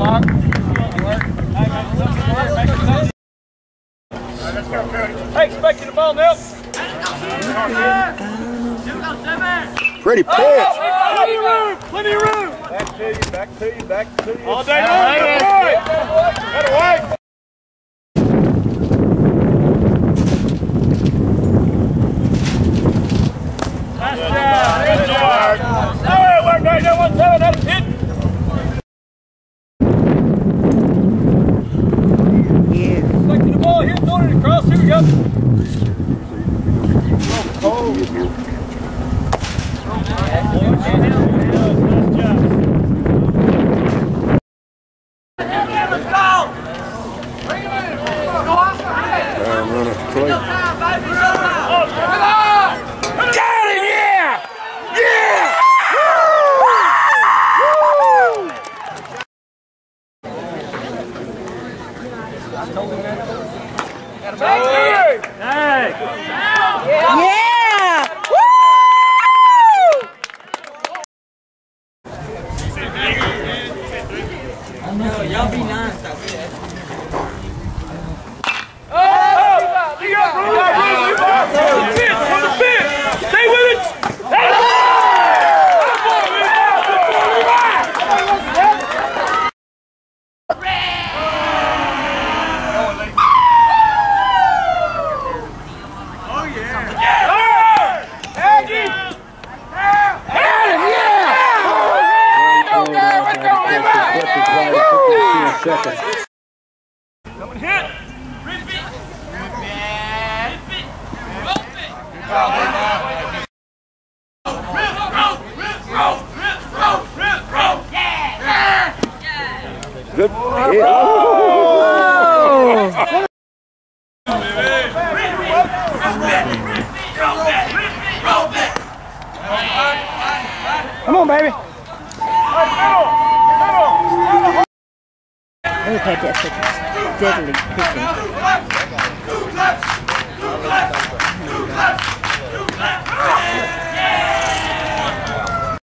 Hey, expecting the ball now. Pretty pitch. Plenty of room. Plenty of room. Back to you. All day long. Better wait. Nice job. Good job. Hey, work right there. 1-7. That's it. Expecting the ball here. Throwing it across. Here we go. Y'all be nice. Stay with it! Come and hit! Good hit. Come on, baby! We've had that such deadly pitching.